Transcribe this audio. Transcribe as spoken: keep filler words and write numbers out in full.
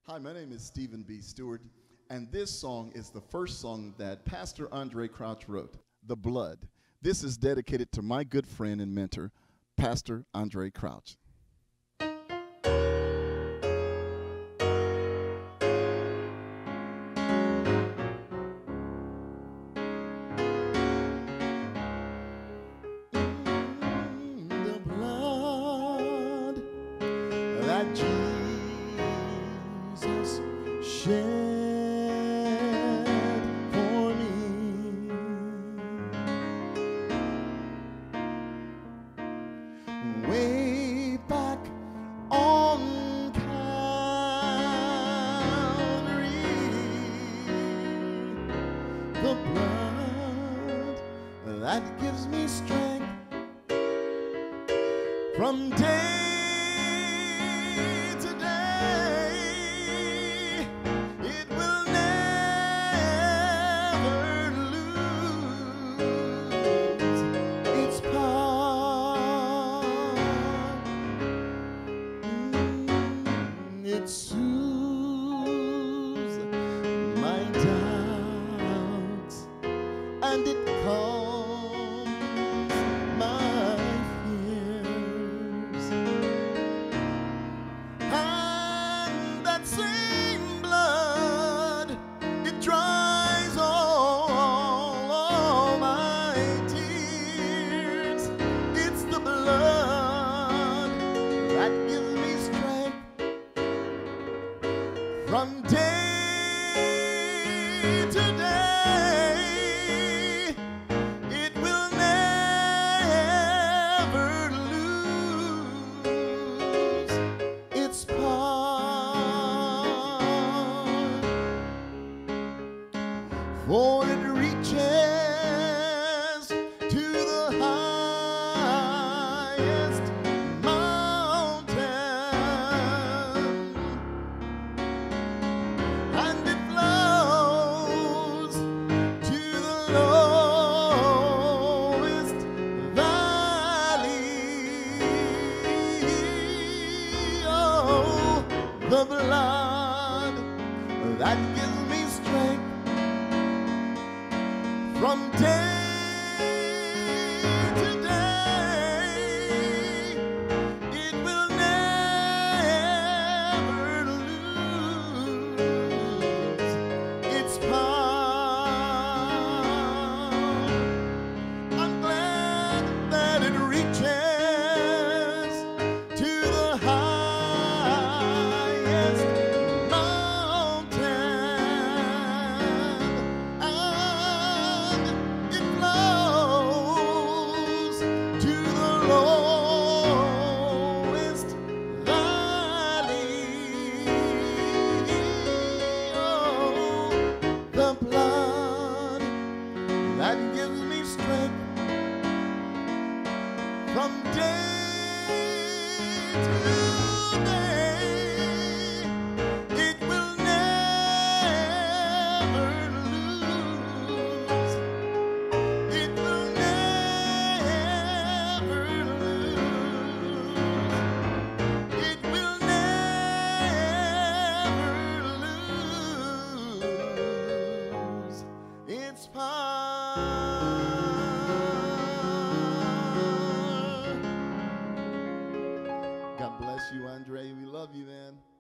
Hi, my name is Stephen B. Steward, and this song is the first song that Pastor Andre Crouch wrote, The Blood. This is dedicated to my good friend and mentor, Pastor Andre Crouch. The blood that Jesus shed for me, way back on Calvary, the blood that gives me strength from day to day. It will never lose its power. Mm, it soothes my doubts and it calms my fears. And that same blood, it dries all, all my tears. It's the blood that gives me strength from day to day. It will never lose its power, for it reaches to the highest mountain, and it flows to the lowest valley. Oh, the blood that gives me strength from day to day. It will never lose its power. I'm glad that it reaches to the highest mountain, and it flows to the lowest valley. Oh, the blood that gives me strength from day to day. It will never lose. It will never lose. It will never lose its power. God bless you, Andre. We love you, man.